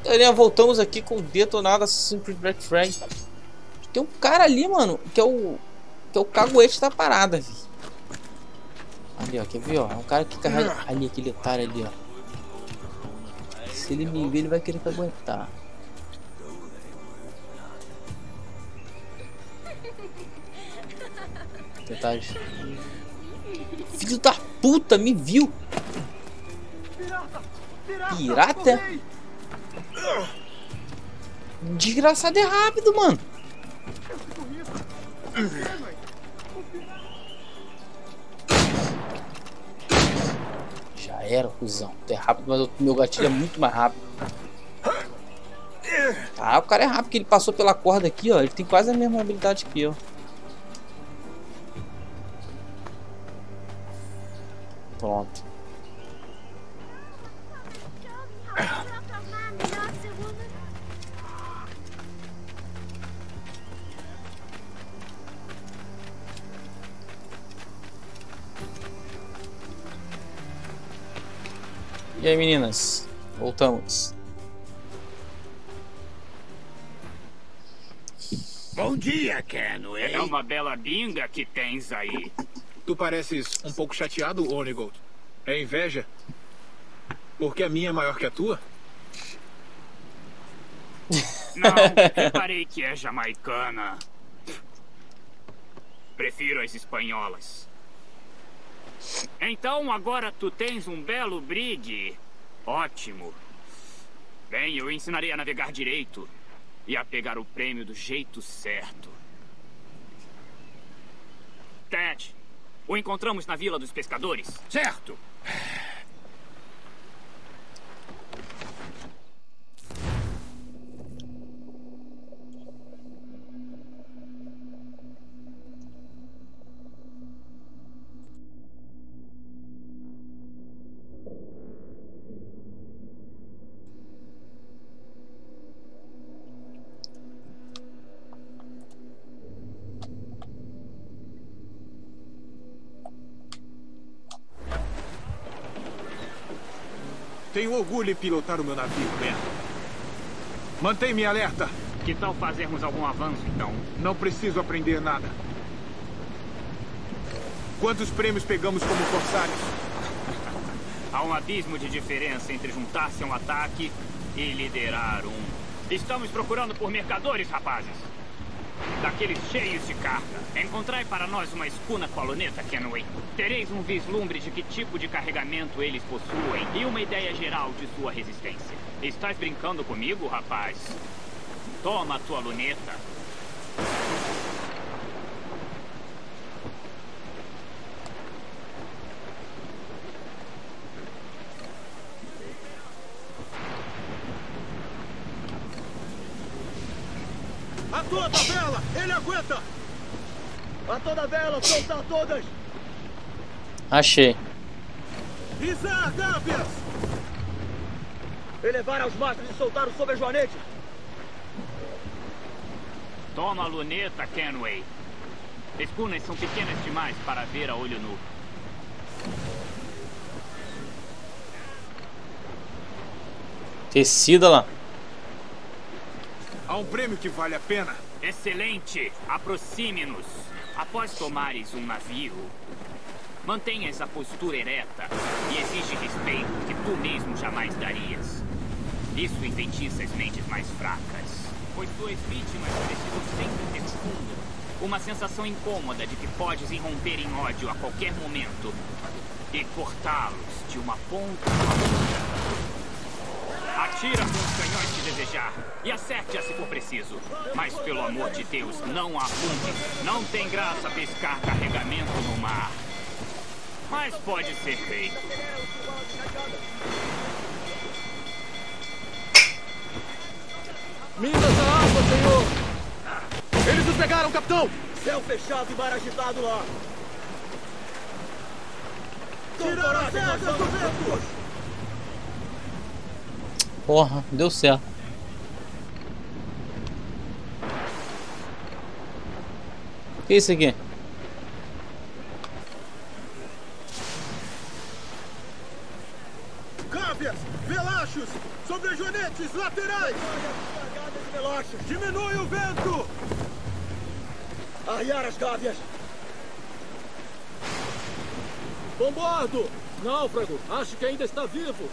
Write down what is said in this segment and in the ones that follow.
Galera, voltamos aqui com o detonado Assassin's Creed Black Flag. Tem um cara ali, mano, que é o caguete da parada, vi. Ali, ó, quer ver, ó? É um cara que carrega ali, aquele otário ali, ó. Se ele me ver, ele vai querer aguentar. Detalhes. Filho da puta, me viu. Pirata? Desgraçado é rápido, mano. Já era, cuzão. Tu é rápido, mas o meu gatilho é muito mais rápido. Ah, o cara é rápido, porque ele passou pela corda aqui, ó. Ele tem quase a mesma habilidade que eu. Pronto. E aí, meninas? Voltamos. Bom dia, Kenway. É uma bela binga que tens aí. Tu pareces um pouco chateado, Onigold. É inveja? Porque a minha é maior que a tua? Não, reparei que é jamaicana. Prefiro as espanholas. Então agora tu tens um belo brig. Ótimo. Bem, eu ensinarei a navegar direito e a pegar o prêmio do jeito certo. Ted, o encontramos na Vila dos Pescadores? Certo. Tenho orgulho em pilotar o meu navio, Ben. Mantém-me alerta. Que tal fazermos algum avanço, então? Não preciso aprender nada. Quantos prêmios pegamos como corsários? Há um abismo de diferença entre juntar-se a um ataque e liderar um. Estamos procurando por mercadores, rapazes. Daqueles cheios de carga. Encontrai para nós uma escuna com a luneta, Kenway. Tereis um vislumbre de que tipo de carregamento eles possuem e uma ideia geral de sua resistência. Estás brincando comigo, rapaz? Toma a tua luneta. A toda vela! Ele aguenta! A toda vela! Soltar todas! Achei. Izar, Gábias! Elevar aos mastros e soltar sobre a joanete! Toma a luneta, Kenway. Escunas são pequenas demais para ver a olho nu. Tecida lá. Há um prêmio que vale a pena. Excelente! Aproxime-nos. Após tomares um navio, mantenhas a postura ereta e exige respeito que tu mesmo jamais darias. Isso enfeitiça as mentes mais fracas, pois tuas vítimas precisam sempre ter fundo. Uma sensação incômoda de que podes irromper em ódio a qualquer momento e cortá-los de uma ponta a outra. Atira com os canhões que desejar e acerte-a se for preciso. Mas, pelo amor de Deus, não afunde. Não tem graça pescar carregamento no mar. Mas pode ser feito. Minas à água, senhor! Eles nos pegaram, capitão! Céu fechado e mar agitado lá! Tiraram as asas do vento! Porra, deu certo. Que é isso aqui? Cábias! Velachos! Sobre sobre joanetes laterais! Diminui o vento! Arriar as gávias! Bombardo! Náufrago! Acho que ainda está vivo!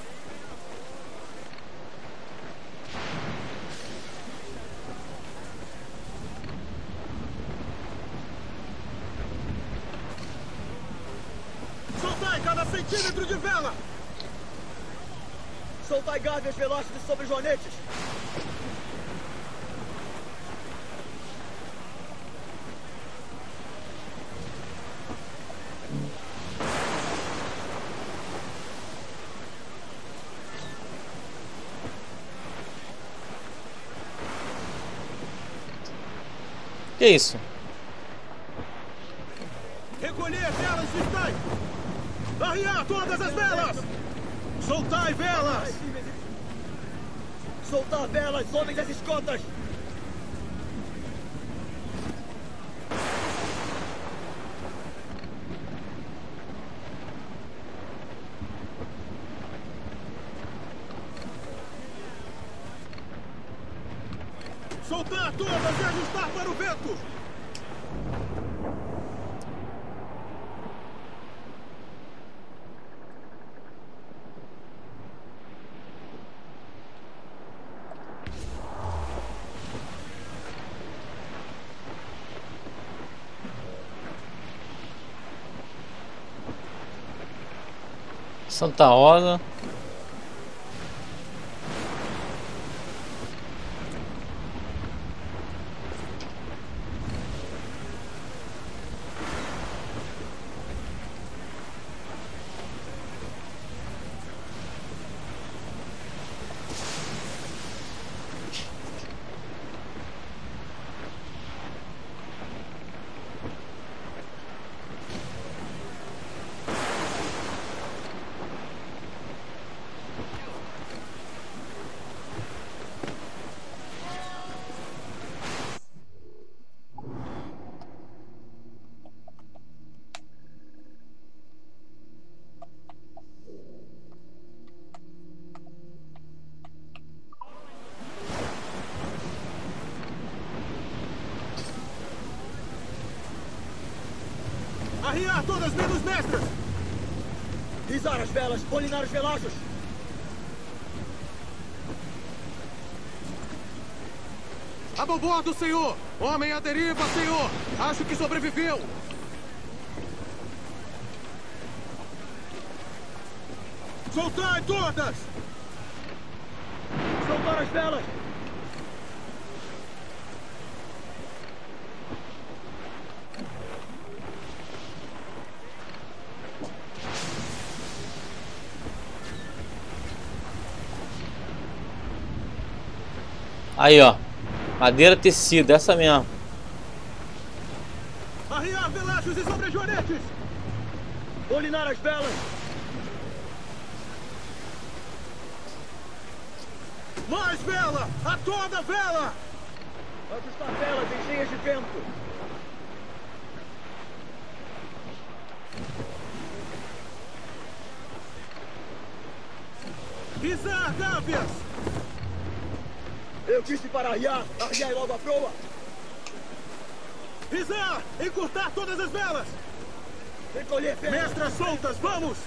Soltai cada centímetro de vela! Soltai gávias velócitas sobre joanetes! Que isso? Recolher velas, fiscais! Arriar todas as velas! Soltai velas! Soltar velas, homens das escotas! Soltar todas e ajustar para o vento! Santa Rosa. Arriar todas menos mestras! Rizar as velas, polinar os relógios! A bordo, senhor! Homem à deriva, senhor! Acho que sobreviveu! Soltai todas! Soltar as velas! Aí, ó. Madeira tecido, essa mesmo. Arriar velachos e sobrejoanetes! Polinar as velas! Mais vela! A toda vela! Ajustar velas em cheias de vento! Rizar gávias! Eu disse para arriar! Arriar logo a proa! Rizar! Encurtar todas as velas! Recolher velas! Mestras soltas, vamos!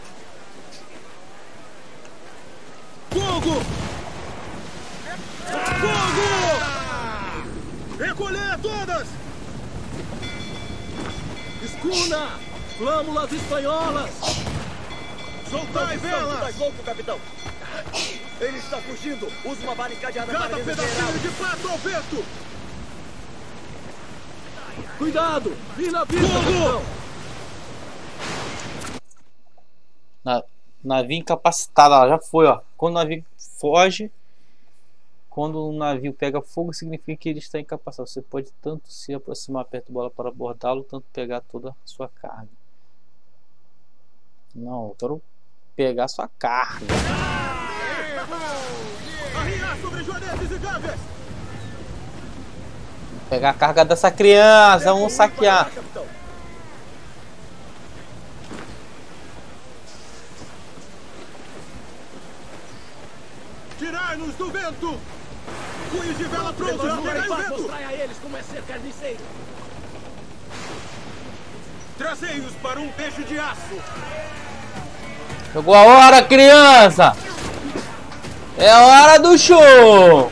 Fogo! Fogo! Recolher todas! Escuna! Flâmulas espanholas! Soltai velas! Estás louco, capitão! Ele está fugindo! Use uma vara encadeada Cada para pedacinho desesperá-lo! de pato ao vento! Cuidado! Vi na vista, Fogo! capitão! Navio incapacitado, ó, já foi, ó. Quando o navio foge, quando o navio pega fogo, significa que ele está incapacitado. Você pode tanto se aproximar perto do bola para abordá-lo, tanto pegar toda a sua carga. Não, eu quero pegar a sua carga. Arriar sobre joanetes e gávias! Pegar a carga dessa criança, vamos saquear. Capitão! tirar-nos do vento! Cunhos de vela prontos! Pegai o vento! Mostrai a eles como é ser carniceiro. Trazei-os para um beijo de aço! Chegou a hora, criança! É a hora do show!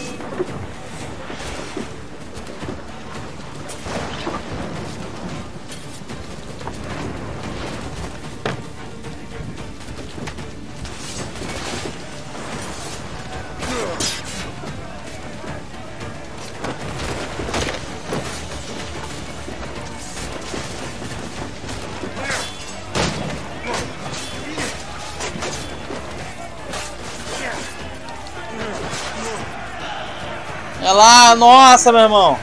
É lá, nossa, meu irmão.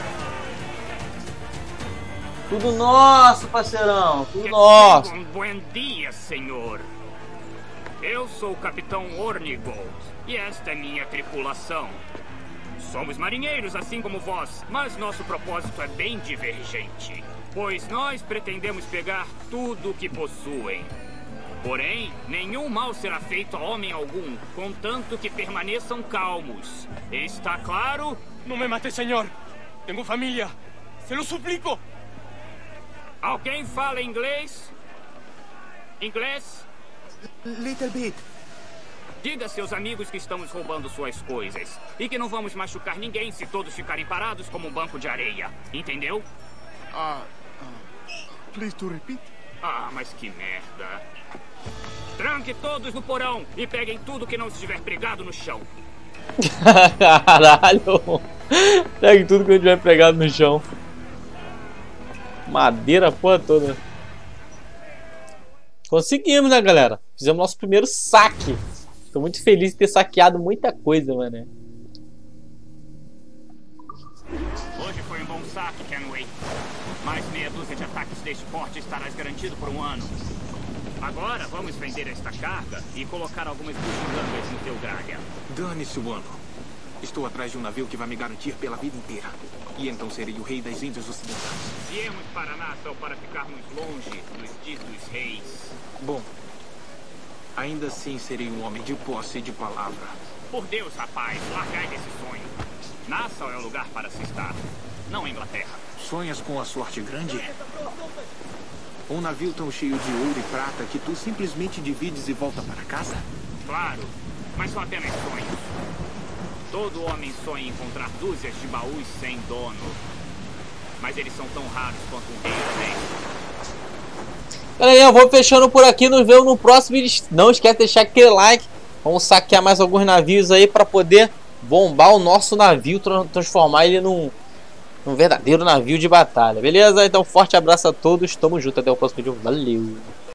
Tudo nosso, parceirão. Tudo nosso. Bom dia, senhor. Eu sou o Capitão Ornigold e esta é minha tripulação. Somos marinheiros, assim como vós, mas nosso propósito é bem divergente, pois nós pretendemos pegar tudo o que possuem. Porém, nenhum mal será feito a homem algum, contanto que permaneçam calmos. Está claro? Não me mate, senhor. Tenho família. Se lo suplico. Alguém fala inglês? Inglês? Little bit. Diga a seus amigos que estamos roubando suas coisas e que não vamos machucar ninguém se todos ficarem parados como um banco de areia. Entendeu? Please to repeat. Ah, mas que merda. Tranque todos no porão e peguem tudo que não estiver pregado no chão. Caralho. Pegue tudo que eu tiver pregado no chão. Madeira, a porra toda. Conseguimos, né, galera? Fizemos nosso primeiro saque. Tô muito feliz de ter saqueado muita coisa, mano. Hoje foi um bom saque, Kenway. Mais meia dúzia de ataques deste porte estarás garantido por um ano. Agora vamos vender esta carga e colocar algumas bugigangas no teu gralha. Dane-se o ano. Estou atrás de um navio que vai me garantir pela vida inteira. E então serei o rei das Índias Ocidentais. Viemos para Nassau para ficarmos longe dos ditos reis. Bom, ainda assim serei um homem de posse e de palavra. Por Deus, rapaz, largai desse sonho. Nassau é o lugar para se estar, não a Inglaterra. Sonhas com a sorte grande? Um navio tão cheio de ouro e prata que tu simplesmente divides e volta para casa? Claro, mas são apenas sonhos. Todo homem sonha em encontrar dúzias de baús sem dono. Mas eles são tão raros quanto um rei honesto. Galera, eu vou fechando por aqui. Nos vemos no próximo vídeo. Não esquece de deixar aquele like. Vamos saquear mais alguns navios aí para poder bombar o nosso navio, transformar ele num verdadeiro navio de batalha. Beleza? Então forte abraço a todos. Tamo junto. Até o próximo vídeo. Valeu!